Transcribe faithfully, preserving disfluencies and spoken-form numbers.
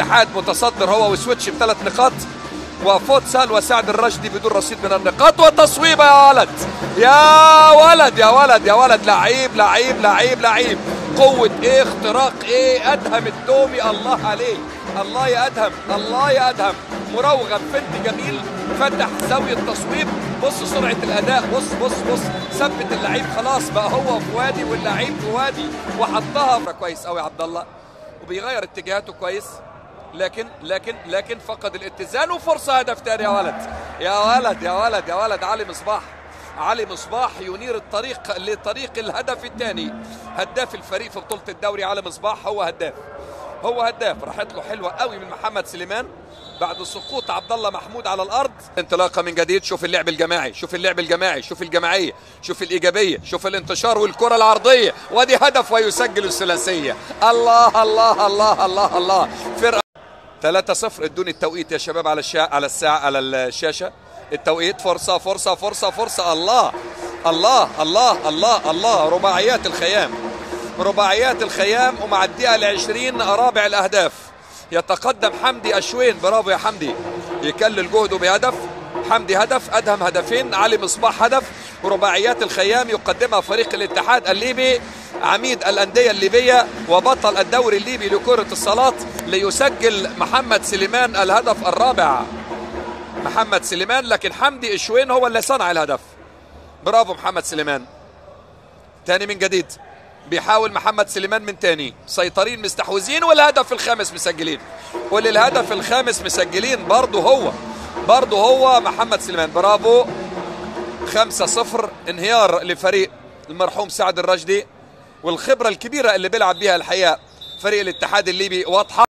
الاتحاد متصدر هو وسويتش بثلاث نقاط، وفوتسال وسعد الرشدي بدون رصيد من النقاط. وتصويبه يا ولد يا ولد يا ولد يا ولد، لعيب لعيب لعيب لعيب، قوة ايه، اختراق ايه، ادهم الدومي، الله عليه، الله يا ادهم، الله يا ادهم، مروغة فنت جميل، فتح زاوية تصويب، بص سرعة الاداء، بص بص بص، ثبت اللعيب خلاص بقى هو في وادي واللعيب في وادي، وحطها كويس قوي عبد الله، وبيغير اتجاهاته كويس، لكن لكن لكن فقد الاتزان، وفرصة هدف تاني يا ولد يا ولد يا ولد يا ولد. علي مصباح، علي مصباح ينير الطريق لطريق الهدف الثاني، هداف الفريق في بطولة الدوري. علي مصباح هو هداف، هو هداف. راحت له حلوة قوي من محمد سليمان بعد سقوط عبد الله محمود على الارض. انطلاقه من جديد، شوف اللعب الجماعي، شوف اللعب الجماعي، شوف الجماعيه، شوف الايجابيه، شوف الانتشار والكره العرضيه، وادي هدف ويسجل الثلاثيه. الله الله الله الله الله. فرقه ثلاثة صفر. ادوني التوقيت يا شباب على الشا... على الساعه على الشاشه، التوقيت. فرصه فرصه فرصه فرصه، الله الله الله الله الله. رباعيات الخيام، رباعيات الخيام، ومع الدقيقه العشرين رابع الاهداف. يتقدم حمدي أشوين، برافو يا حمدي، يكلل جهده بهدف. حمدي هدف، أدهم هدفين، علي مصباح هدف. ورباعيات الخيام يقدمها فريق الاتحاد الليبي، عميد الأندية الليبية وبطل الدوري الليبي لكرة الصالات، ليسجل محمد سليمان الهدف الرابع. محمد سليمان، لكن حمدي أشوين هو اللي صنع الهدف. برافو محمد سليمان. تاني من جديد، بيحاول محمد سليمان من تاني، سيطرين مستحوذين، والهدف الخامس مسجلين، وللهدف الخامس مسجلين برضه هو برضه هو محمد سليمان. برافو. خمسة صفر. انهيار لفريق المرحوم سعد الرشدي، والخبرة الكبيرة اللي بيلعب بيها الحقيقة فريق الاتحاد الليبي واضحة.